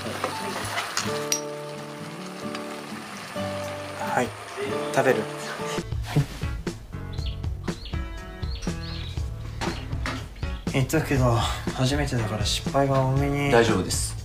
はい、食べる。言ったけど初めてだから失敗が多めに。 大丈夫です。